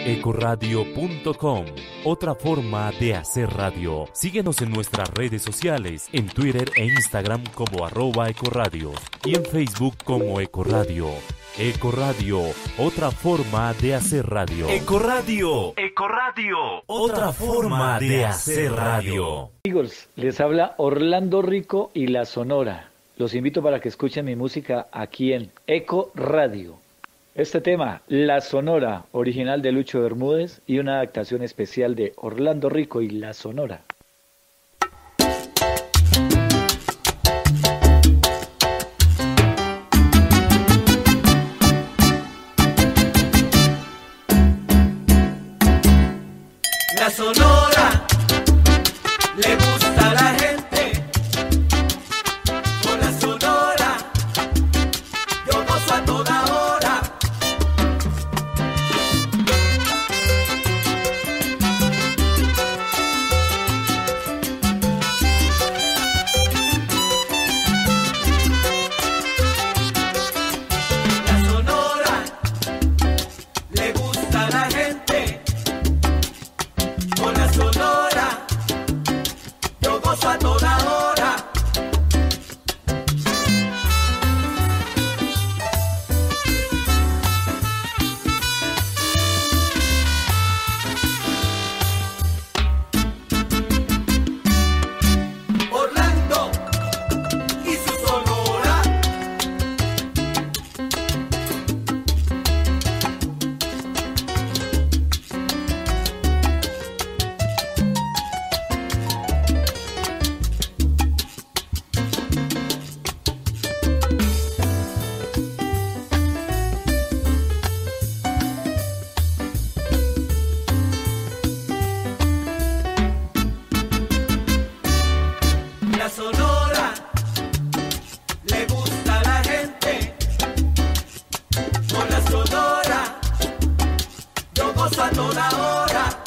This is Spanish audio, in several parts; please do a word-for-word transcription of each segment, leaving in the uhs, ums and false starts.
ecoradio punto com, otra forma de hacer radio. Síguenos en nuestras redes sociales, en Twitter e Instagram como arroba ecoradio y en Facebook como Ecoradio. Ecoradio, otra forma de hacer radio. Ecoradio, Ecoradio, otra forma de hacer radio. Amigos, les habla Orlando Rico y La Sonora. Los invito para que escuchen mi música aquí en Ecoradio. Este tema, La Sonora, original de Lucho Bermúdez y una adaptación especial de Orlando Rico y La Sonora. La Sonora le gusta a la gente, con la Sonora yo gozo a toda hora. La Sonora le gusta a la gente, con la Sonora yo gozo a toda hora. Orlando y su Sonora. La Sonora le gusta a la gente, con la Sonora yo gozo a toda hora.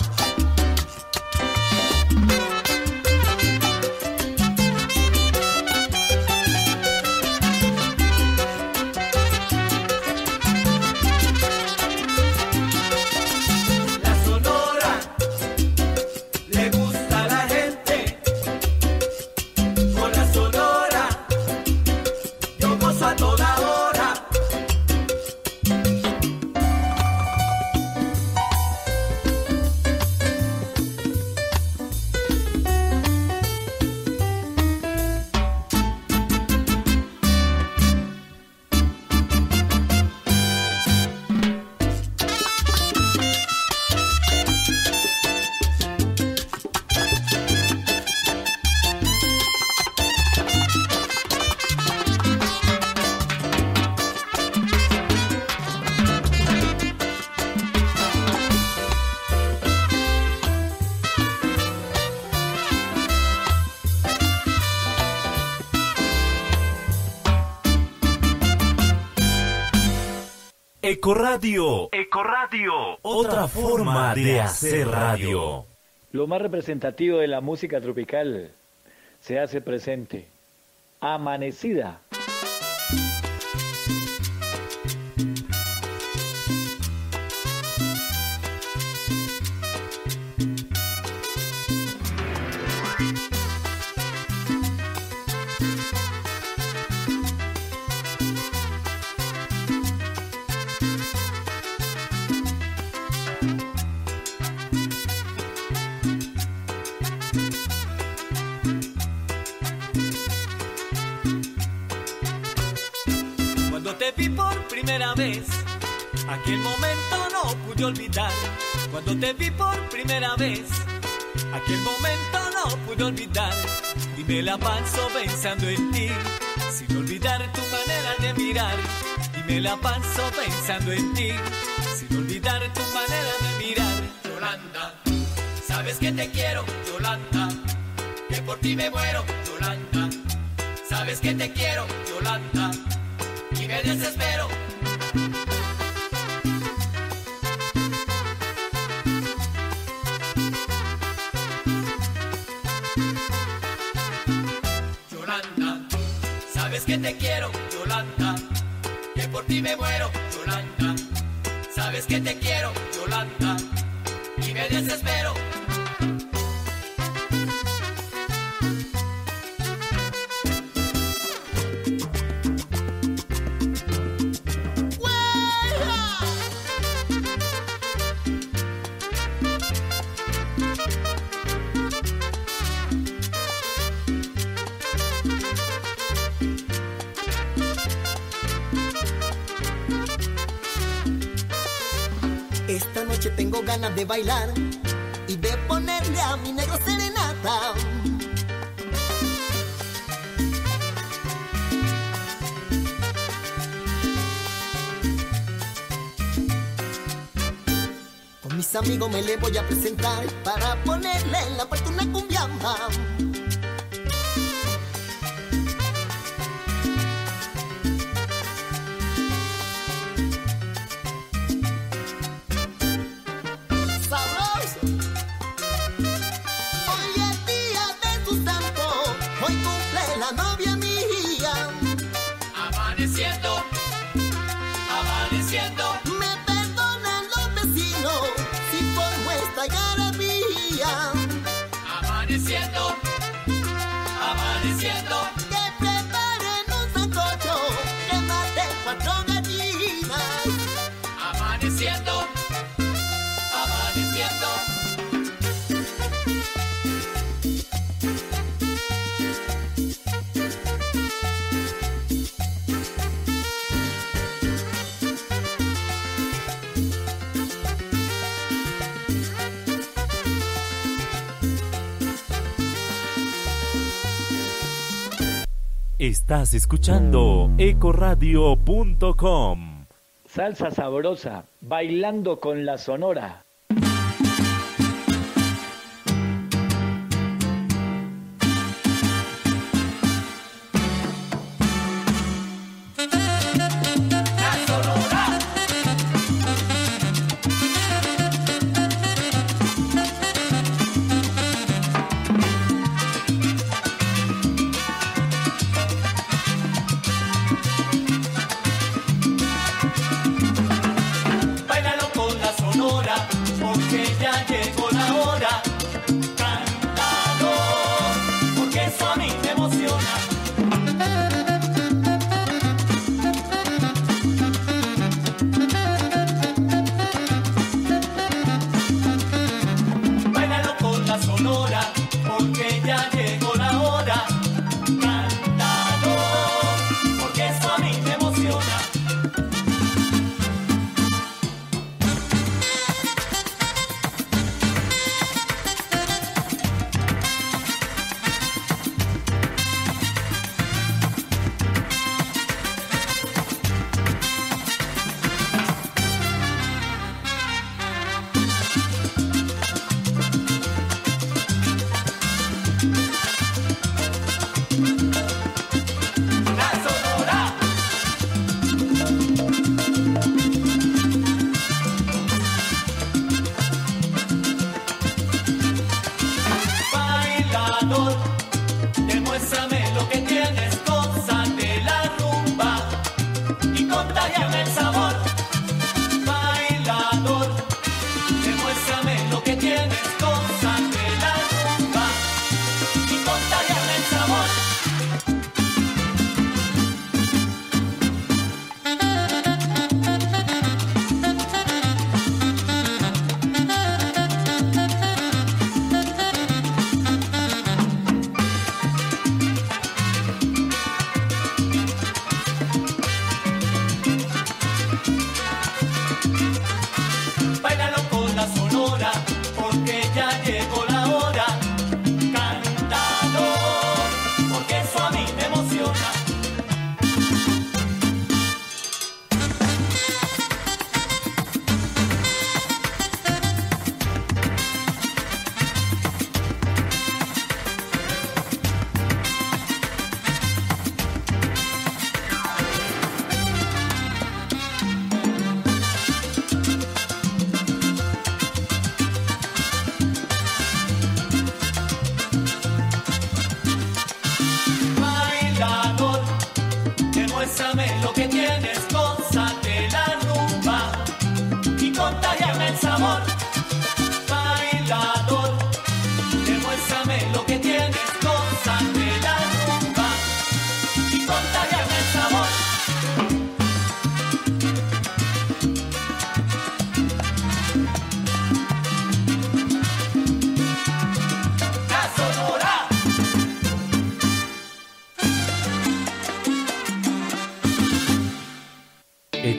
La Sonora le gusta a la gente, con la Sonora yo gozo a toda hora. Ecoradio, Ecoradio, otra forma de hacer radio. Lo más representativo de la música tropical se hace presente. Amanecida. Cuando te vi por primera vez, aquel momento no pude olvidar. Cuando te vi por primera vez, aquel momento no pude olvidar. Y me la paso pensando en ti, sin olvidar tu manera de mirar. Y me la paso pensando en ti, sin olvidar tu manera de mirar. Yolanda, sabes que te quiero, Yolanda, que por ti me muero, Yolanda. Sabes que te quiero, Yolanda, y me desespero. Yolanda, sabes que te quiero, Yolanda, que por ti me muero, Yolanda. Sabes que te quiero, Yolanda. Yolanda y me desespero. Esta noche tengo ganas de bailar y de ponerle a mi negro serenata. Con mis amigos me le voy a presentar para ponerle en la puerta una cumbiamba. Amaneciendo, amaneciendo. Me perdonan los vecinos si formo esta garabía. Amaneciendo, amaneciendo. Que preparen un sancocho, que maten cuatro gallinas. Amaneciendo, amaneciendo. Estás escuchando eco radio punto com. Salsa sabrosa, bailando con la Sonora. Báilalo con la Sonora.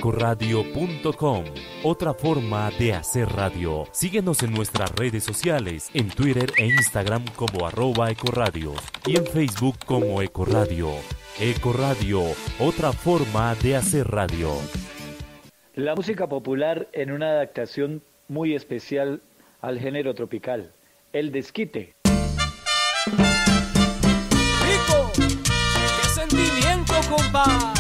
ecoradio punto com, otra forma de hacer radio. Síguenos en nuestras redes sociales, en Twitter e Instagram como arroba ecoradios y en Facebook como Ecoradio. Ecoradio, otra forma de hacer radio. La música popular en una adaptación muy especial al género tropical, el desquite. Rico, qué sentimiento, compa.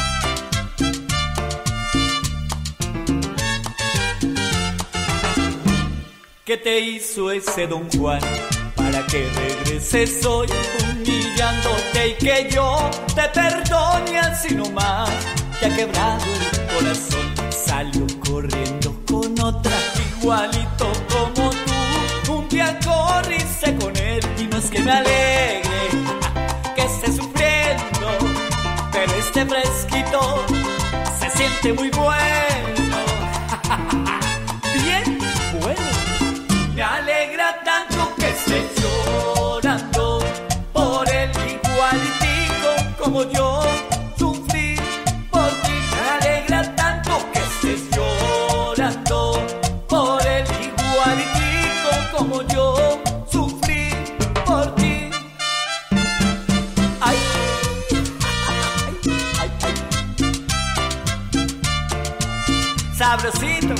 ¿Qué te hizo ese Don Juan para que regreses hoy humillándote y que yo te perdone así nomás? Te ha quebrado el corazón, salió corriendo con otra igualito como tú. Un día corriste con él y no es que me alegre que esté sufriendo, pero este fresquito se siente muy bueno. Bien bueno. Me alegra tanto que estés llorando por él igualitico como yo sufrí por ti. Me alegra tanto que estés llorando por él igualitico como yo sufrí por ti. Ay, ay, ay, ay. Sabrosito.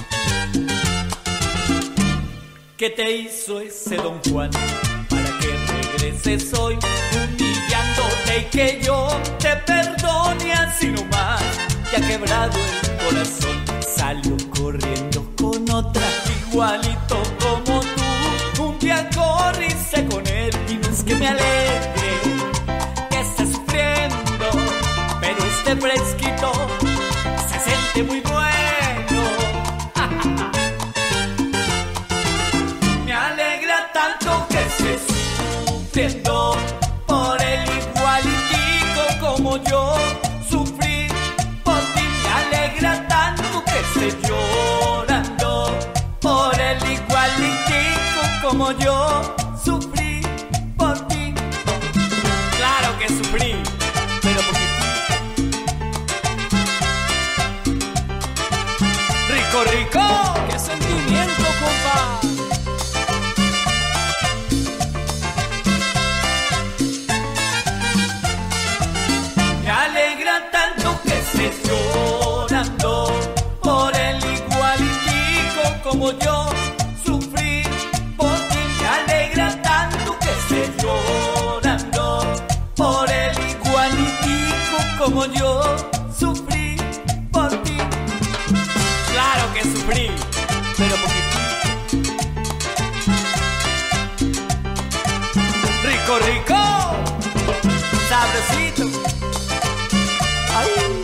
¿Qué te hizo ese Don Juan para que regreses hoy humillándote y que yo te perdone así nomás? Te ha quebrado el corazón, salió corriendo con otra igualito como tú. Un día corriste con él y no es que me alegre que estés sufriendo, pero este fresquito se siente muy bueno. Tanto que estés sufriendo por él igualitico como yo sufrí por ti. Me alegra tanto que estés llorando por él igualitico como yo sufrí por ti. Claro que sufrí, pero poquitito. Rico, rico, qué sentimiento, compa. Llorando por el igualitico como yo sufrí por ti. Me alegra tanto que estés llorando por el igualitico como yo sufrí por ti. Claro que sufrí, pero poquitito. Rico, rico, sabrosito. Ay.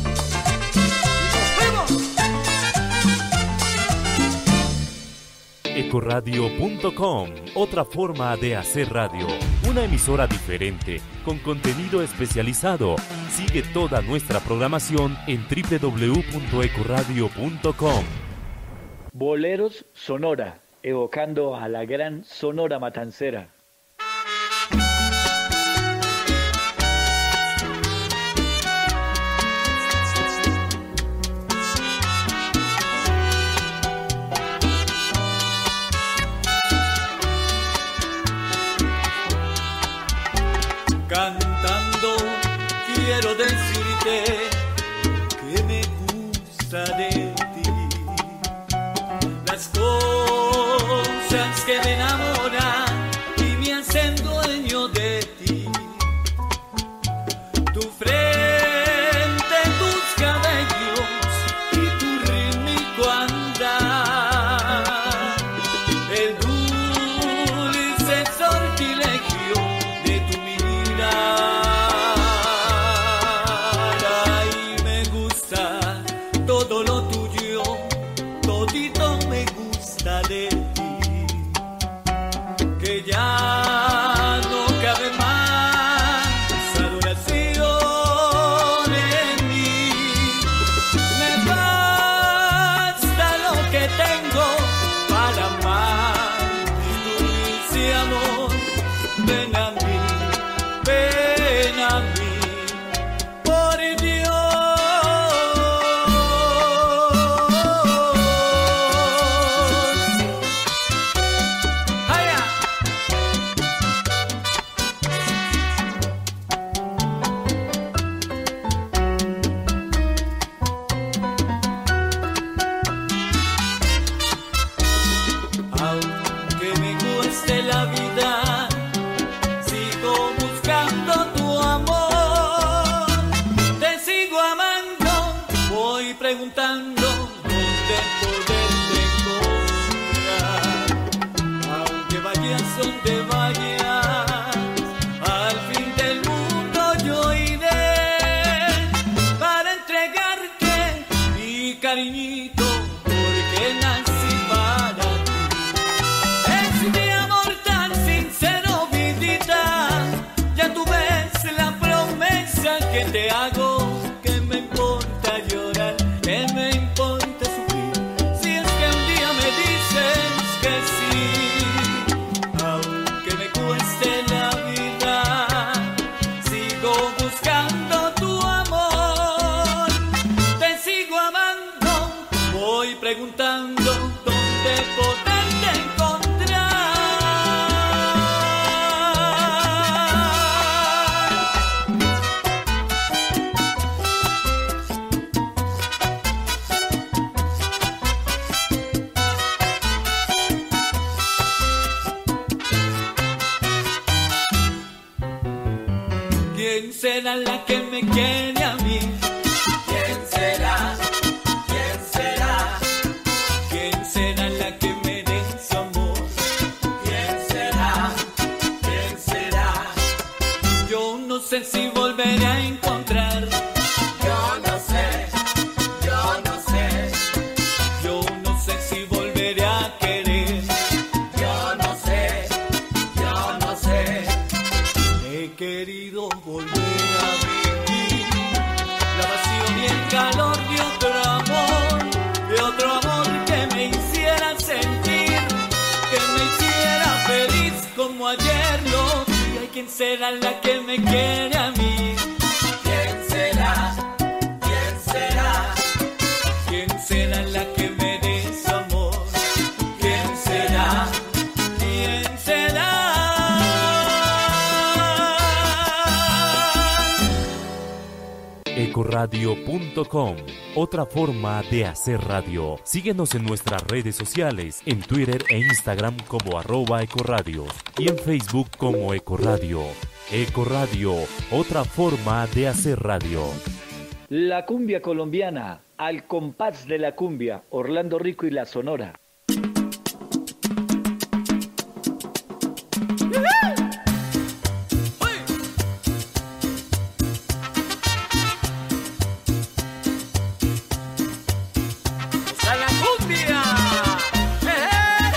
ecoradio punto com, otra forma de hacer radio, una emisora diferente, con contenido especializado. Sigue toda nuestra programación en doble u doble u doble u punto ecoradio punto com. Boleros Sonora, evocando a la gran Sonora Matancera. Cantando quiero decirte que me gusta de ti. Las cosas que me enamoran y Aunque me cueste la vida, sigo buscando tu amor. Te sigo amando, voy preguntando dónde poderte encontrar. Aunque vayas donde vayas, al fin del mundo yo iré para entregarte mi cariñito, porque nací para ti. Es mi amor tan sincero, vidita, ya tú ves la promesa que te hago. Que me importa llorar, que me importa sufrir, si es que un día me dices que sí. Aunque me cueste la vida, sigo buscando tu amor. Te sigo amando, voy preguntando dónde poderte encontrar. ¿Quién será la que me quiere a mí? ¿Quién será? ¿Quién será? ¿Quién será la que me dé su amor? ¿Quién será? ¿Quién será? Yo no sé si volveré a encontrar. Yo no sé, yo no sé. Yo no sé si volveré a querer. Yo no sé, yo no sé. He querido volver a vivir la pasión y el calor de otro amor, de otro amor que me hiciera sentir, que me hiciera feliz como ayer lo vi. Ay, ¿quién será la que me quiere a mí? ¿Quién será? ¿Quién será? ¿Quién será la que me dé su amor? ¿Quién será? ¿Quién será? ecoradio punto com, otra forma de hacer radio. Síguenos en nuestras redes sociales, en Twitter e Instagram como arroba ecoradios y en Facebook como Ecoradio. Ecoradio, otra forma de hacer radio. La cumbia colombiana, al compás de la cumbia, Orlando Rico y la Sonora. ¡A la cumbia! ¡Eh!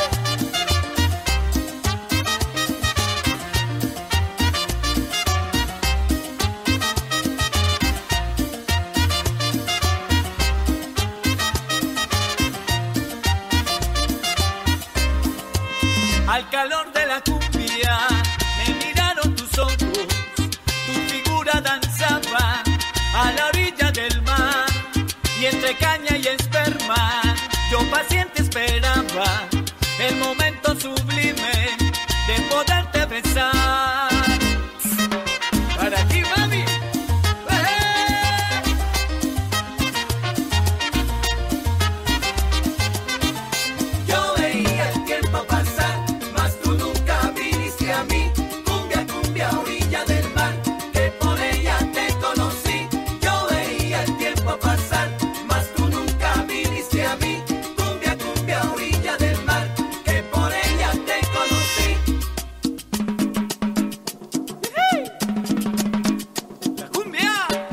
Al calor de la cumbia me miraron tus ojos, tu figura danzaba a la orilla del mar, y entre caña y esperma yo paciente esperaba el momento sublime de poderte besar. Para ti, mami. ¡Eh! Yo veía el tiempo pasar, mas tú nunca viniste a mí. Cumbia, cumbia, orilla del mar, que por ella te conocí. Yo veía el tiempo pasar, mas tú nunca viniste a mí. Cumbia, cumbia, orilla del mar, que por ella te conocí. La cumbia.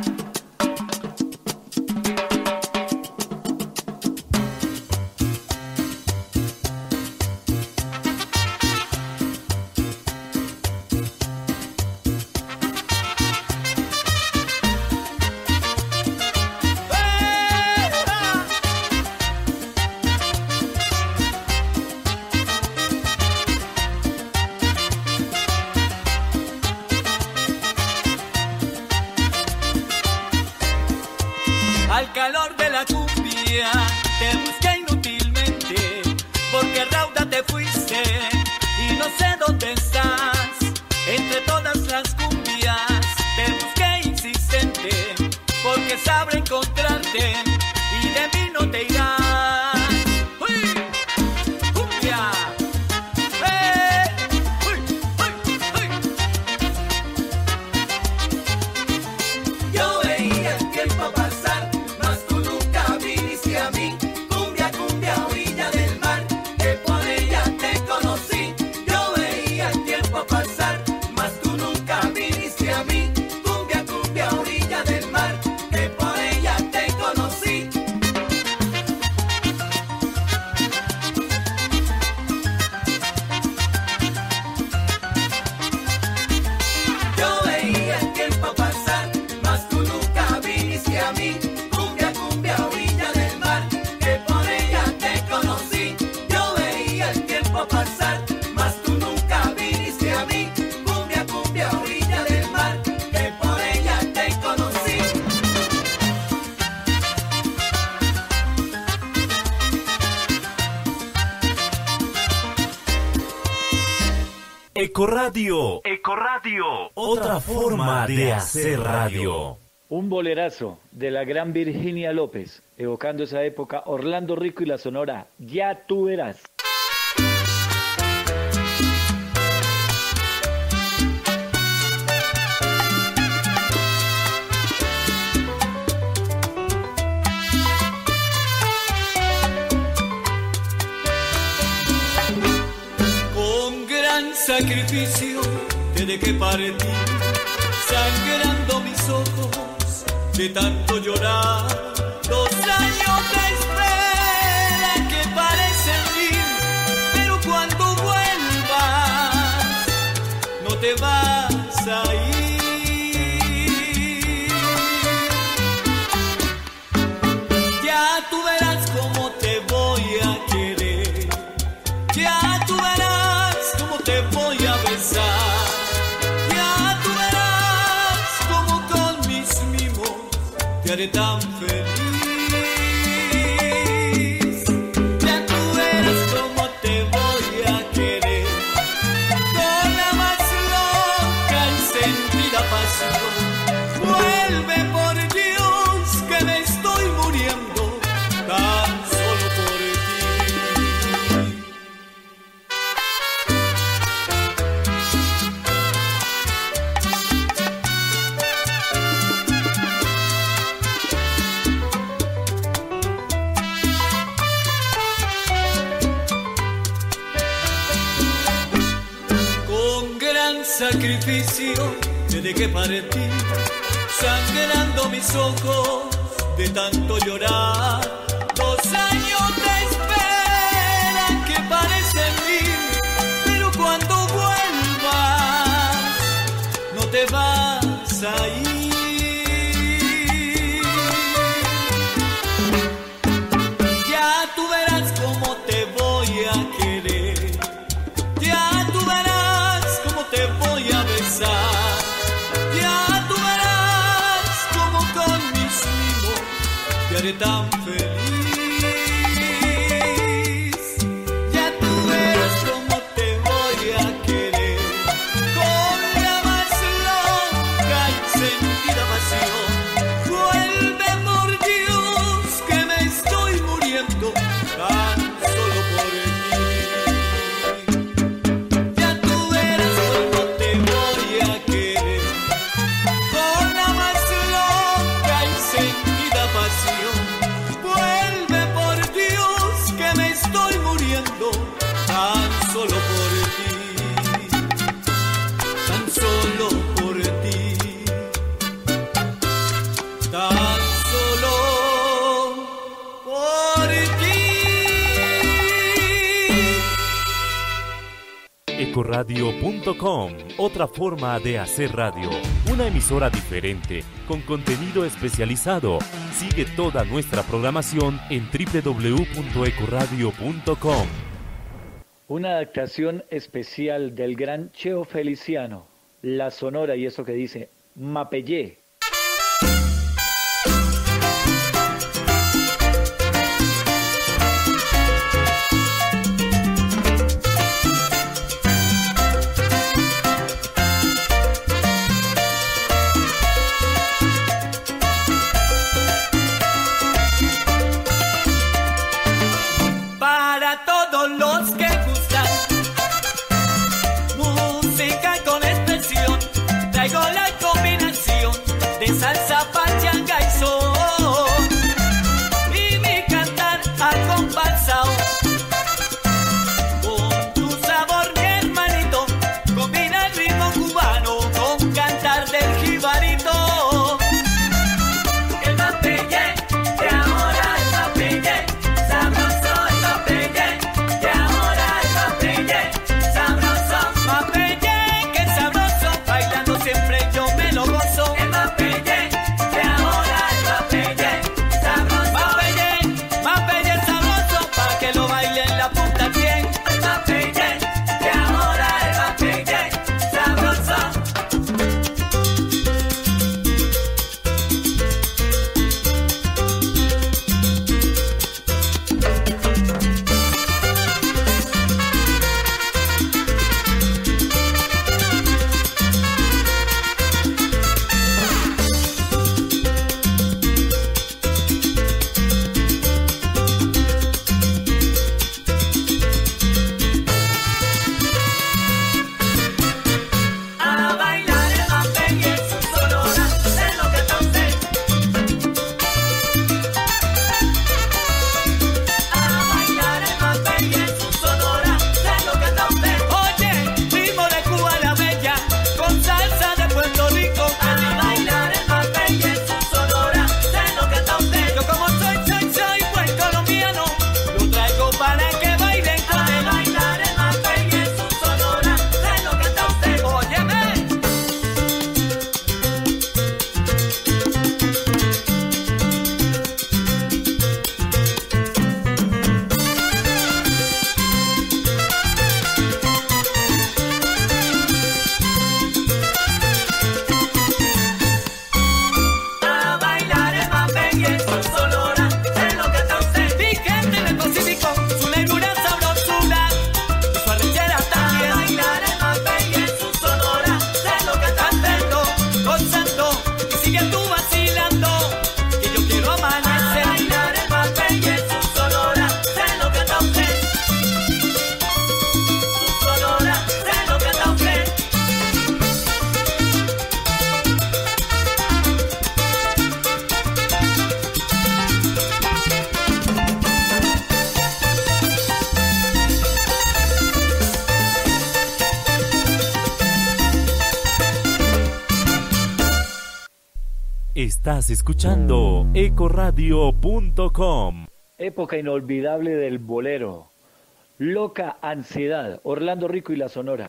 Al calor de la cumbia te busqué inútilmente, porque rauda te fuiste y no sé dónde estás. Entre todas las cumbias te busqué insistente, porque sabré encontrarte y de mí no te irás. ¡Uy! ¡Cumbia! Ecoradio, Ecoradio, otra forma de hacer radio. Un bolerazo de la gran Virginia López, evocando esa época, Orlando Rico y la Sonora, Ya tú verás. Con gran sacrificio te dejé partir, sangrando mis ojos de tanto llorar. Dos años de espera que parecen mil, pero cuando vuelvas no te vas a ir. Ya tú verás cómo te voy a querer, ya tú verás cómo te voy a besar, ya tú verás cómo con mis mimos te haré tan feliz. Ya tú verás cómo te voy a querer, con la más loca y sentida pasión. Vuelve por Dios que me estoy muriendo tan solo por ti. Con gran sacrificio te dejé partir, sangrando mis ojos de tanto llorar. Dos años de espera que parecen mil, pero cuando vuelvas no te vas a ir. Ya tú verás cómo te voy a querer, ya tú verás cómo te voy a besar, ya tú verás cómo con mis mimos te haré tan feliz. Ya tú verás cómo te voy a querer, con la más loca y sentida pasión. Vuelve por Dios que me estoy muriendo tan solo por ti. Ya tú verás cómo te voy a querer, con la más loca y sentida pasión. Vuelve por Dios que me estoy muriendo tan solo por ti, tan solo por ti, tan solo por ti. Ecoradio punto com, otra forma de hacer radio. Una emisora diferente, con contenido especializado. Sigue toda nuestra programación en doble u doble u doble u punto ecoradio punto com. Una adaptación especial del gran Cheo Feliciano, La Sonora, y eso que dice, Mapellé. Para todos los que gustan música con expresión, traigo la combinación de salsa, pachanga y son, y mi cantar acompasado con tu sabor, mi hermanito. Combina el ritmo cubano con cantar del jibarito. El mapellé de ahora, el mapellé sabroso, el mapellé de ahora. Estás escuchando eco radio punto com. Época inolvidable del bolero. Loca Ansiedad, Orlando Rico y la Sonora.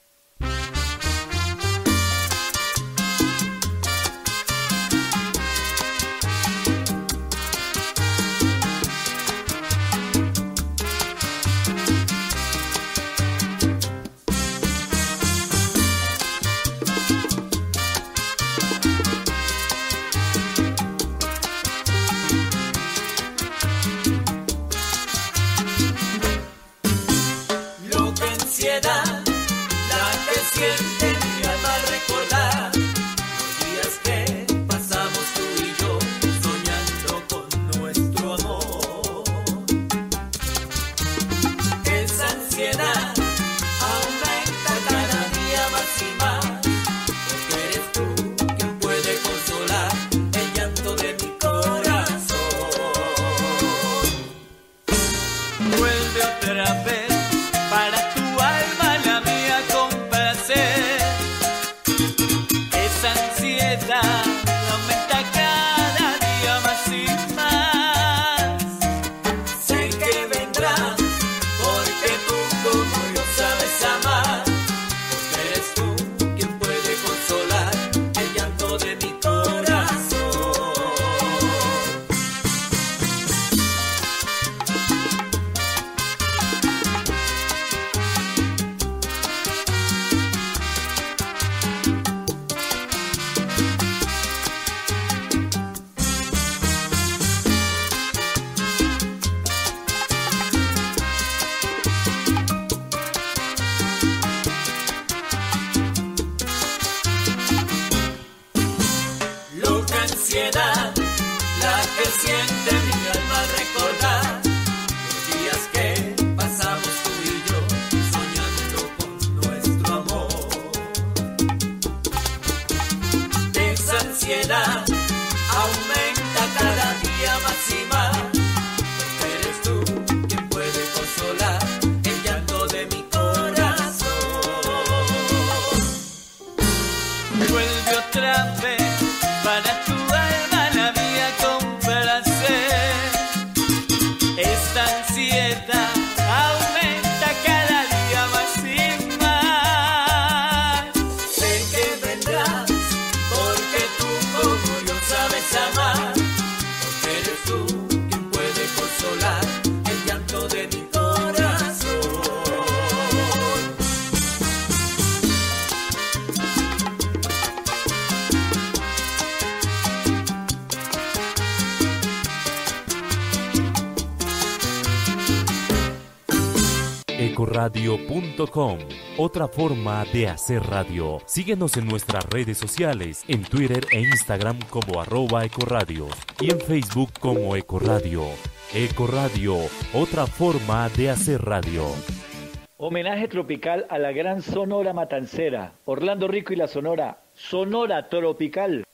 eco radio punto com, otra forma de hacer radio. Síguenos en nuestras redes sociales, en Twitter e Instagram como arroba ecoradios y en Facebook como Ecoradio. Ecoradio, otra forma de hacer radio. Homenaje tropical a la gran Sonora Matancera, Orlando Rico y la Sonora, Sonora Tropical.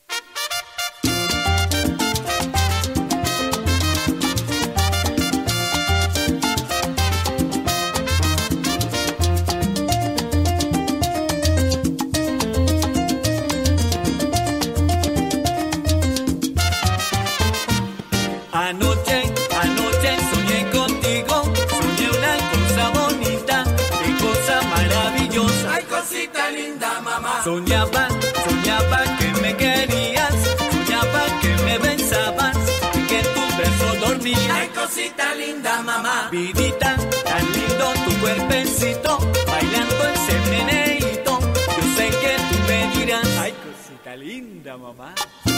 Anoche, anoche soñé contigo, soñé una cosa bonita, qué cosa maravillosa. Ay, cosita linda, mamá. Soñaba, soñaba que me querías, soñaba que me besabas y que en tus besos dormías. Ay, cosita linda, mamá. Vidita, tan lindo tu cuerpecito, bailando ese meneíto. Yo sé que tú me dirás, ay, cosita linda, mamá.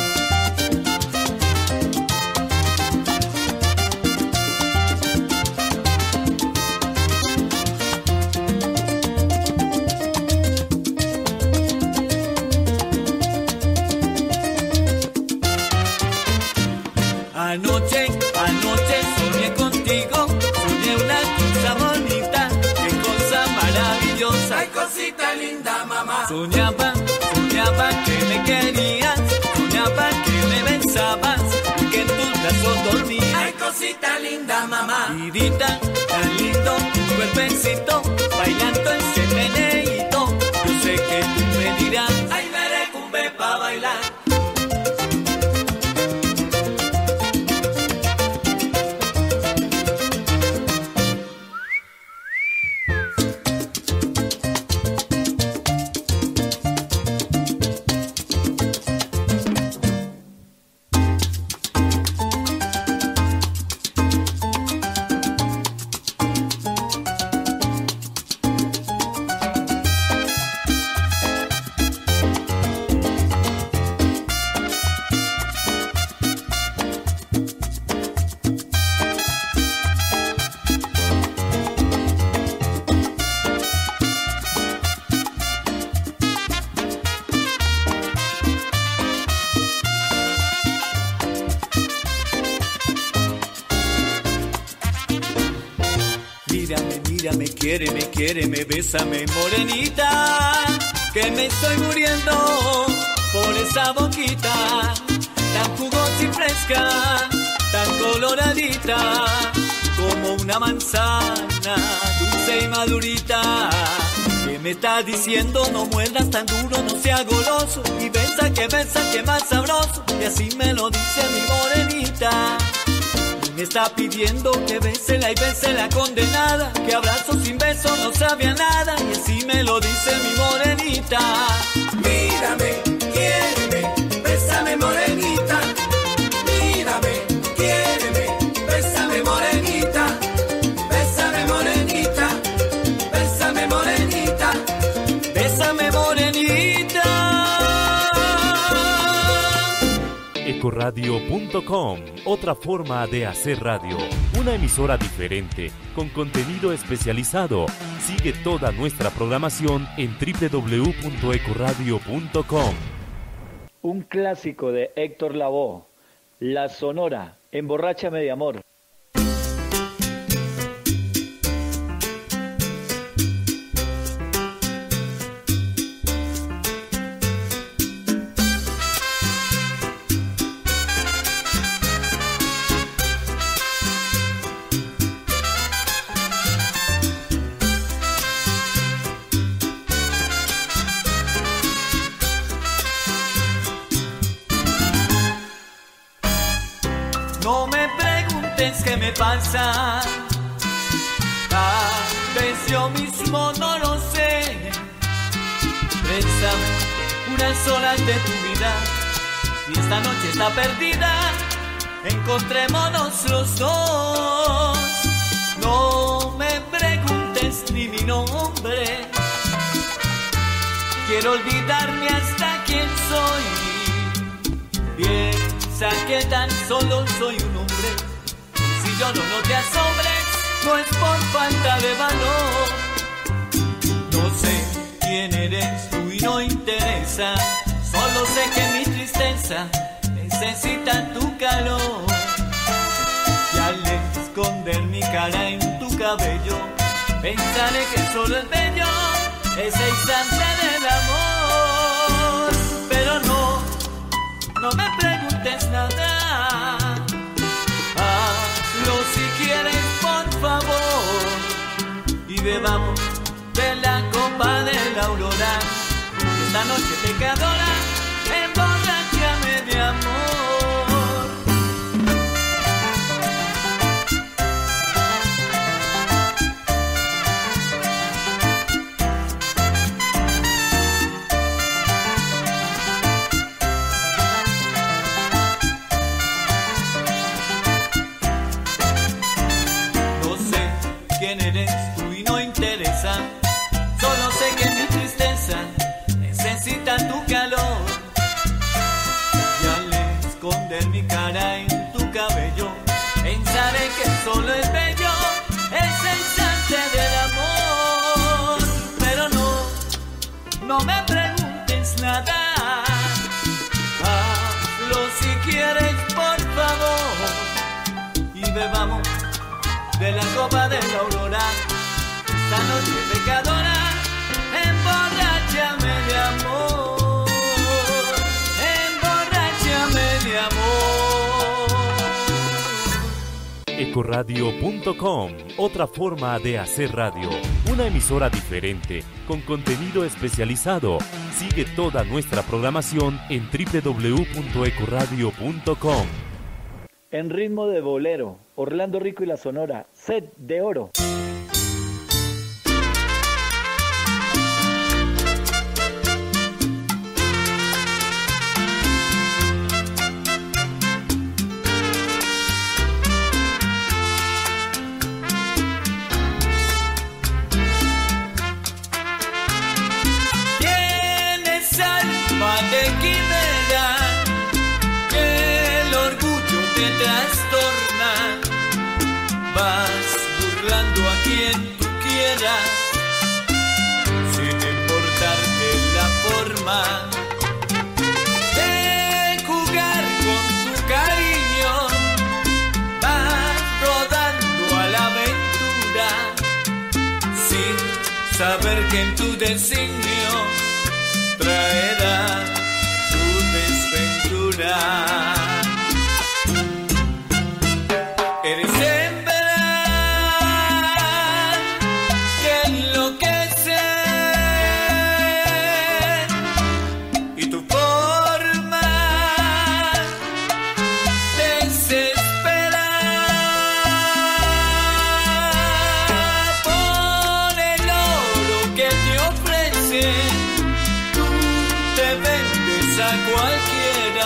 Anoche, anoche soñé contigo, soñé una cosa bonita, qué cosa maravillosa. Ay, cosita linda, mamá. Soñaba, soñaba que me querías, soñaba que me besabas y que en tus brazos dormías. Ay, cosita linda, mamá. Vidita, tan lindo tu cuerpecito, bailando ese meneíto. Yo sé que tú me dirás, ay, merecumbe pa' bailar. quiéreme, quiéreme, bésame, morenita, que me estoy muriendo por esa boquita, tan jugosa y fresca, tan coloradita, como una manzana, dulce y madurita. ¿Qué me está diciendo? No muerdas tan duro, no sea goloso, y besa que besa que más sabroso, y así me lo dice mi morenita. Me está pidiendo que bésela y bésela condenada, que abrazo sin beso no sabe a nada, y así me lo dice mi morenita. Mírame, quiéreme, bésame morenita. Mírame, quiéreme, bésame morenita. Bésame morenita, bésame morenita. Bésame morenita. Ecoradio punto com, otra forma de hacer radio, una emisora diferente, con contenido especializado. Sigue toda nuestra programación en doble u doble u doble u punto ecoradio punto com. Un clásico de Héctor Lavoe, La Sonora, Emborráchame de Amor. No me preguntes qué me pasa, tal vez yo mismo no lo sé. Préstame unas horas de tu vida, si esta noche está perdida, encontrémonos los dos. No me preguntes ni mi nombre, quiero olvidarme hasta quién soy. Piensa que tan solo soy un hombre, si yo no, no te asombres, no es por falta de valor. No sé quién eres tú y no interesa, solo sé que mi tristeza necesita tu calor. Y al esconder mi cara en tu cabello, pensaré que solo es bello ese instante del amor. Pero no, no me preguntes nada, hazlo si quieres por favor, y bebamos de la copa de la aurora. Esta noche pecadora, emborráchame de amor. No sé quién eres tú y no interesa, solo sé que mi tristeza necesita tu calor. Y al esconder mi cara en tu cabello, pensaré que solo es bello ese instante del amor. Pero no, no me preguntes nada, hazlo si quieres por favor, y bebamos de la copa de la aurora. Esta noche pecadora, emborráchame de amor, emborráchame de amor. Ecoradio punto com, otra forma de hacer radio, una emisora diferente, con contenido especializado. Sigue toda nuestra programación en doble u doble u doble u punto ecoradio punto com. En ritmo de bolero, Orlando Rico y la Sonora, Sed de Oro. Tienes alma de quimera, que el orgullo te trastorna. Vas burlando aquí saber que en tu designio traerá tu desventura. Eres hembra que enloquece y tu forma desespera. Por el oro que te ofrece, tú te vendes a cualquiera.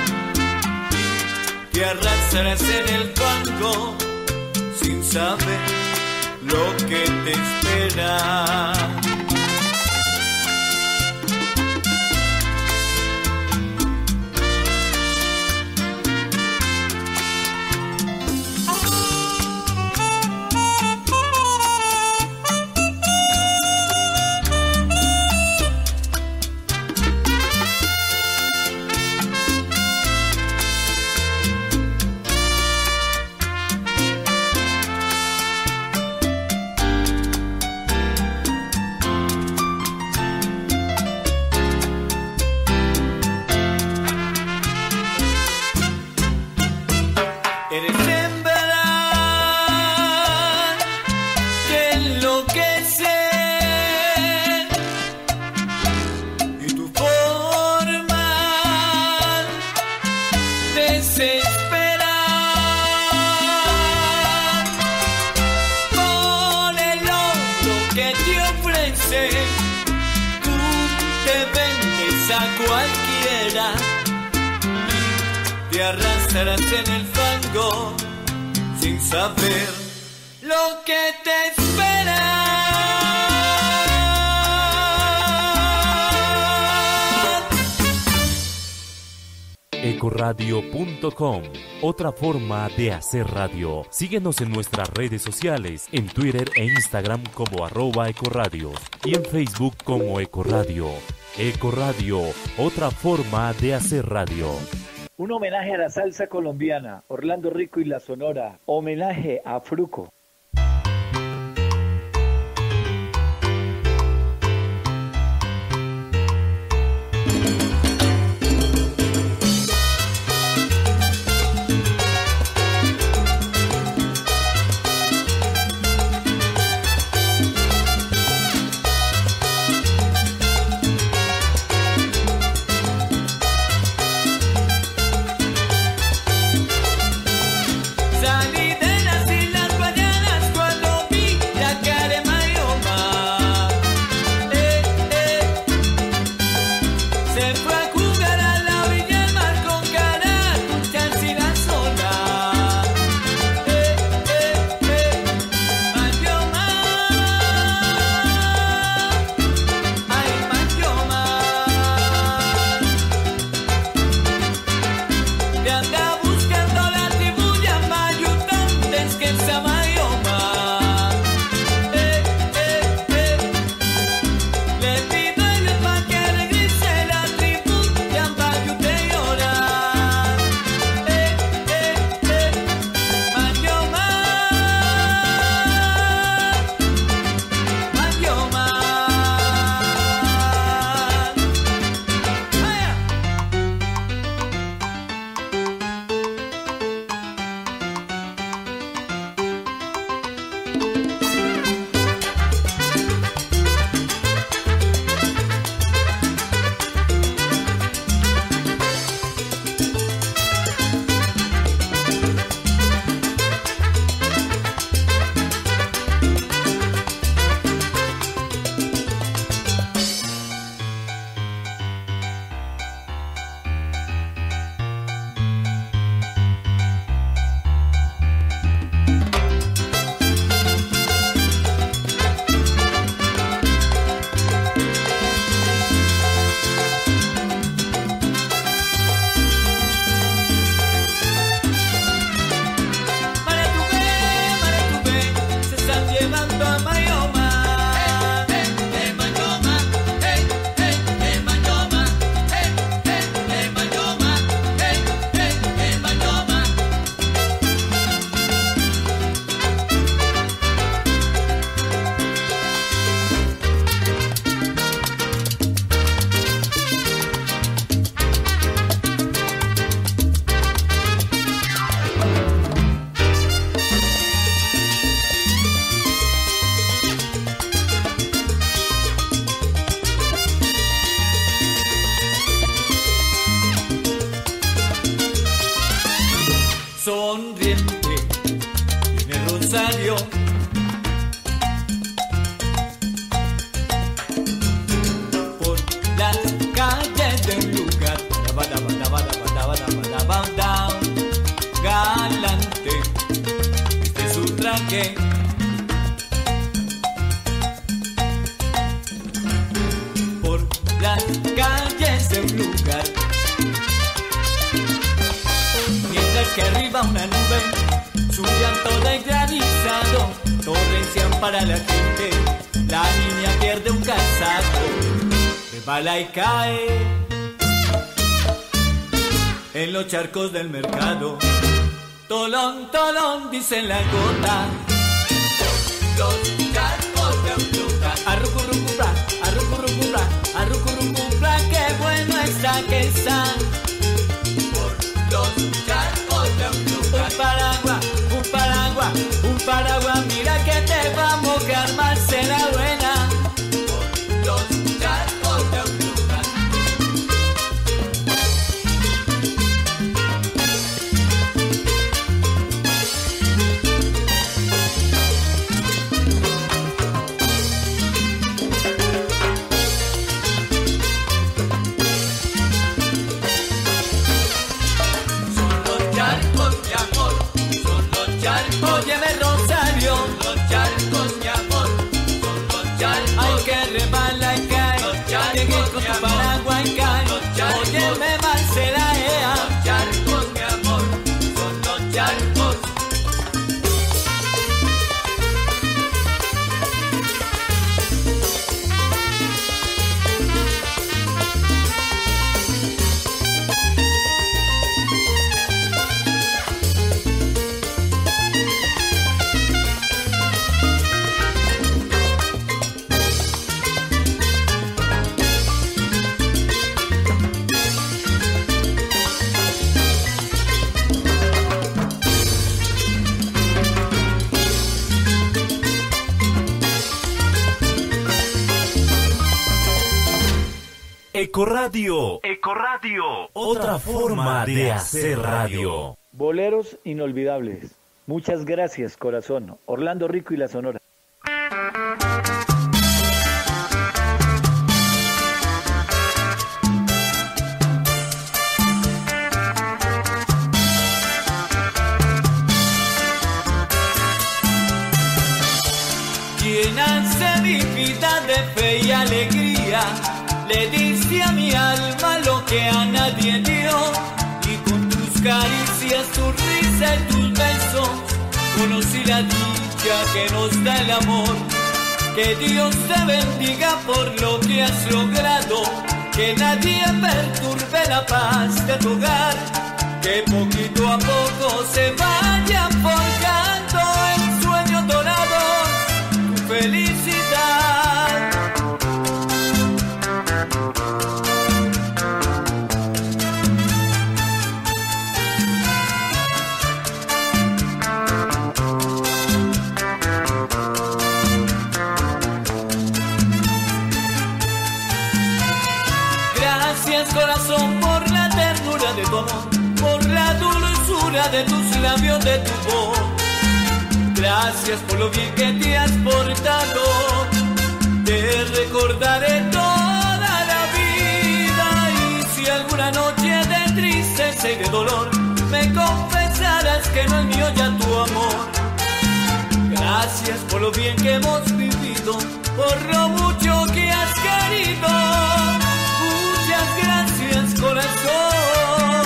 Te arrastras en el fango sin saber lo que te espera. Eres hembra que enloquece y tu forma desespera. Por el oro que te ofrece, tú te vendes a cualquiera. Te arrastras en el fango sin saber lo que te espera. ecoradio punto com, otra forma de hacer radio. Síguenos en nuestras redes sociales, en Twitter e Instagram como arroba ecoradios y en Facebook como Ecoradio. Ecoradio, otra forma de hacer radio. Un homenaje a la salsa colombiana, Orlando Rico y la Sonora. Homenaje a Fruco. Salí de las Islas Guayanas para la gente. La niña pierde un calzado, resbala y cae en los charcos del mercado. Tolón, tolón, dice la gota. Los charcos de Autluca. Arrucurrucupla, arrucurrucupla, arrucurrucupla, qué bueno está que está. Por los charcos de Autluca. Un paraguas, un paraguas, un paraguas, mira que te va a mojar Marcela buena. Por los charcos de Autluca. Óyeme Rosario, los charcos mi amor, son los charcos. Ay que resbala y cae, llegué con tu paraguas y cae. Óyeme Marcela, ea. Los charcos mi amor, son los charcos. Ecoradio, Ecoradio, otra forma de hacer radio. Boleros inolvidables. Muchas gracias, corazón. Orlando Rico y la Sonora. Llénase mi vida de fe y alegría. Le diste a mi alma lo que a nadie dio, y con tus caricias, tu risa y tus besos, conocí la dicha que nos da el amor. Que Dios te bendiga por lo que has logrado, que nadie perturbe la paz de tu hogar, que poquito a poco se vayan forjando en sueños dorados tu felicidad. Gracias corazón por la ternura de tu amor, por la dulzura de tus labios, de tu voz. Gracias por lo bien que te has portado, te recordaré toda la vida. Y si alguna noche de tristeza y de dolor me confesarás que no es mío ya tu amor. Gracias por lo bien que hemos vivido, por lo mucho que has querido. Muchas gracias corazón.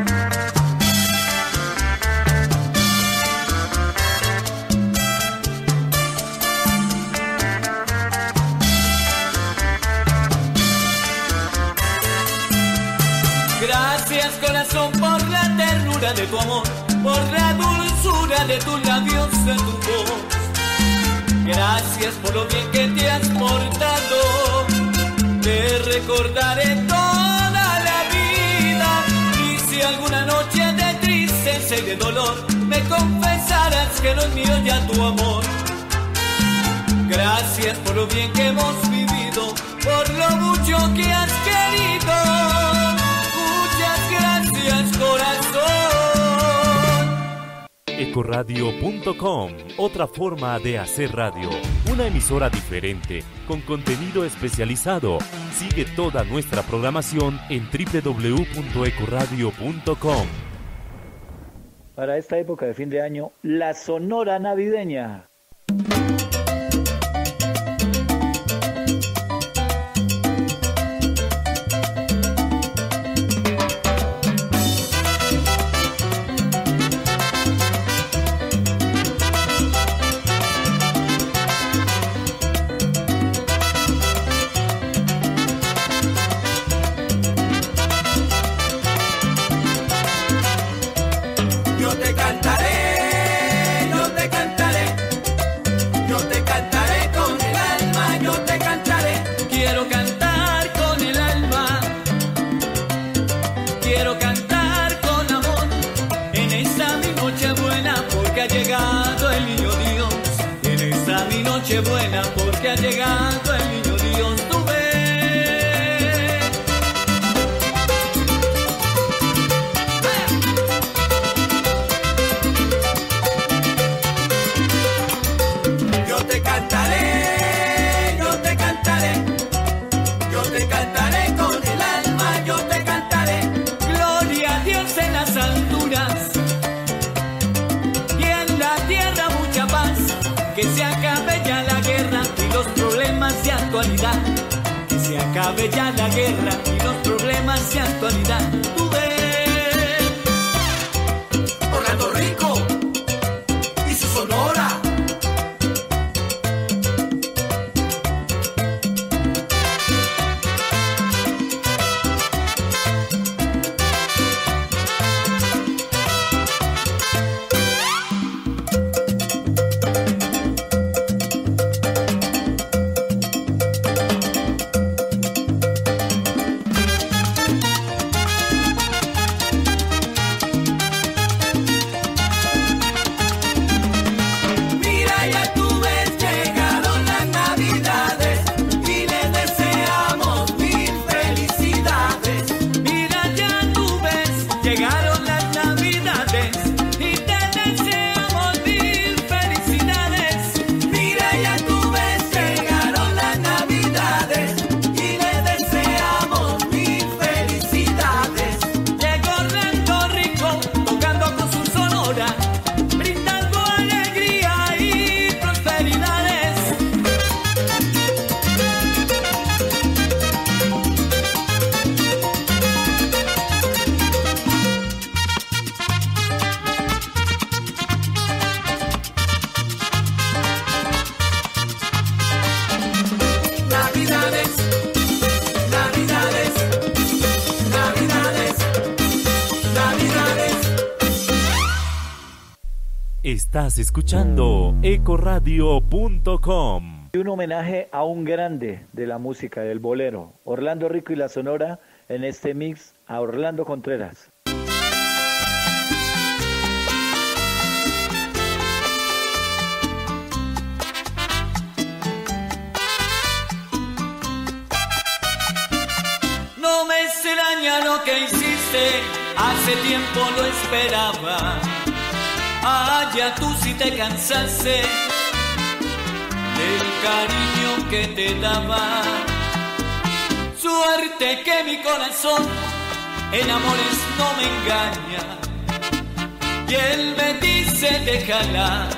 Gracias corazón por la ternura de tu amor, por la dulzura de tus labios, de tu voz. Gracias por lo bien que te has portado, te recordaré toda la vida. Y si alguna noche de tristeza y de dolor me confesarás que no es mío ya tu amor. Gracias por lo bien que hemos vivido, por lo mucho que has querido. Muchas gracias corazón. Ecoradio punto com, otra forma de hacer radio. Una emisora diferente, con contenido especializado. Sigue toda nuestra programación en doble u doble u doble u punto ecoradio punto com. Para esta época de fin de año, la Sonora Navideña. Quiero cantar con el alma, quiero cantar con amor en esta mi noche buena porque ha llegado el niño Dios. En esta mi noche buena porque ha llegado el niño Dios. Tú ves. Yo te cantaré, yo te cantaré, yo te cantaré con el alma, yo te cantaré. Gloria a Dios en las alturas y en la tierra mucha paz. Que se acabe ya la guerra y los problemas de actualidad. Que se acabe ya la guerra y los problemas de actualidad. Tú ves. Orlando Rico y su Sonora. Mira, ya tú ves, llegaron las navidades y les deseamos mil felicidades. Mira ya tú ves, llegaron las navidades y te deseamos mil felicidades. Mira, ya tú ves, llegaron las navidades y les deseamos mil felicidades. Llegó Orlando Rico tocando con su sonora, brindando alegría y prosperidades. Navidades, navidades, navidades, navidades. Estás escuchando ecoradio punto com. Y un homenaje a un grande de la música del bolero, Orlando Rico y la Sonora, en este mix a Orlando Contreras. No me extraña lo que hiciste, hace tiempo lo esperaba. Allá tú sí te cansaste del cariño que te daba. Suerte que mi corazón en amores no me engaña. Y él me dice déjala,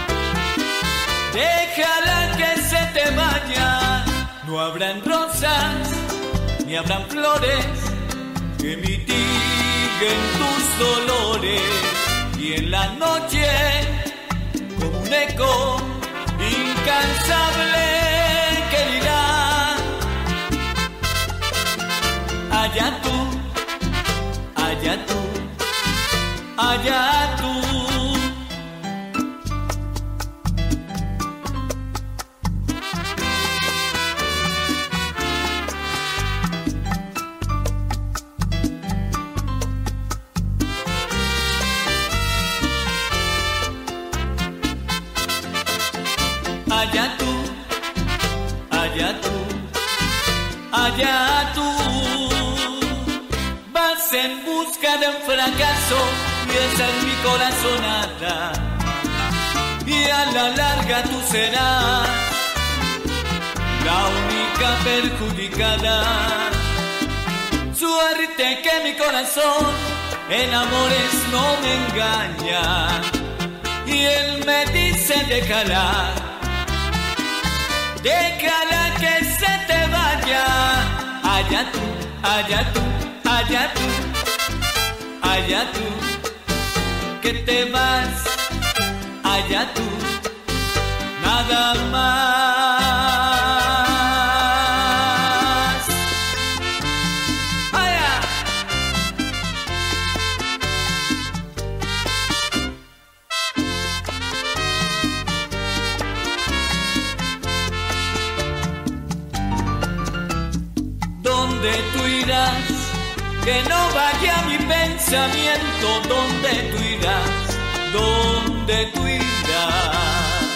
déjala que se te vaya. No habrán rosas ni habrán flores que mitiguen tus dolores. Y en la noche, como un eco incansable que dirá, allá tú, allá tú, allá tú. Allá tú, allá tú, allá tú. Vas en busca de un fracaso y esa es mi corazonada. Y a la larga tú serás la única perjudicada. Suerte que mi corazón en amores no me engaña. Y él me dice déjala, déjala que se te vaya. Allá tú, allá tú, allá tú, allá tú, que te vas, allá tú, nada más. Allá. dónde tú irás, que no vaya mi pensamiento, dónde tú irás, dónde tú irás.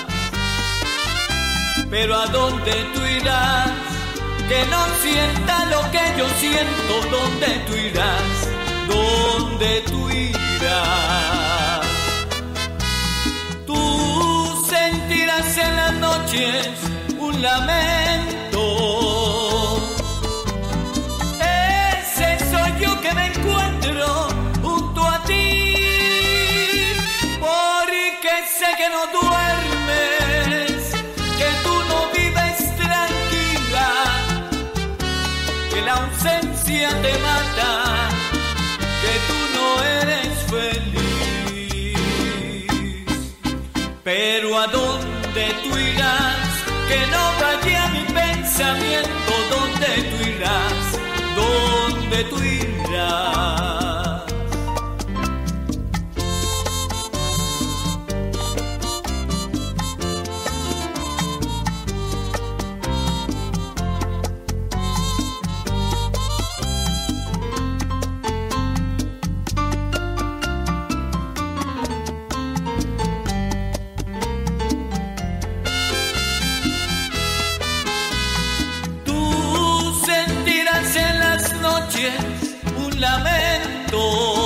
Pero a dónde tú irás, que no sienta lo que yo siento, dónde tú irás, dónde tú irás. Tú sentirás en las noches un lamento, ese soy yo que me encuentro junto a ti, porque sé que no duermes, que tú no vives tranquila, que la ausencia te mata, que tú no eres feliz. Pero a dónde tú irás, que no vaya mi pensamiento, dónde tú irás, dónde tú irás. Un lamento,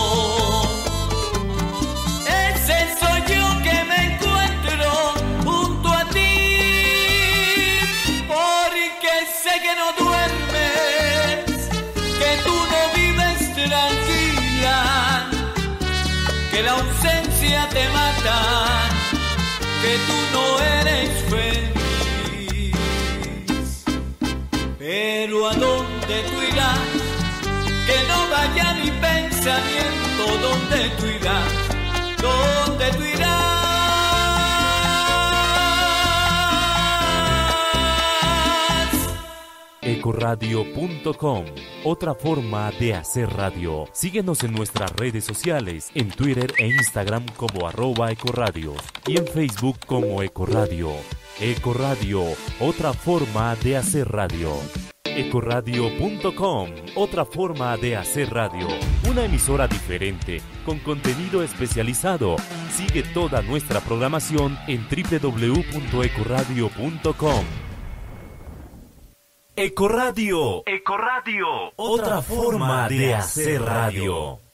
ese soy yo que me encuentro junto a ti, porque sé que no duermes, que tú no vives tranquila, que la ausencia te mata, que tú no eres feliz. Pero a dónde tú irás, que no vaya mi pensamiento, ¿dónde tú irás? ¿Dónde tú irás? ecoradio punto com, otra forma de hacer radio. Síguenos en nuestras redes sociales, en Twitter e Instagram como arroba ecoradio y en Facebook como Ecoradio. Ecoradio, otra forma de hacer radio. ecoradio punto com, otra forma de hacer radio, una emisora diferente, con contenido especializado. Sigue toda nuestra programación en doble u doble u doble u punto ecoradio punto com. Ecoradio, Ecoradio, otra forma de hacer radio.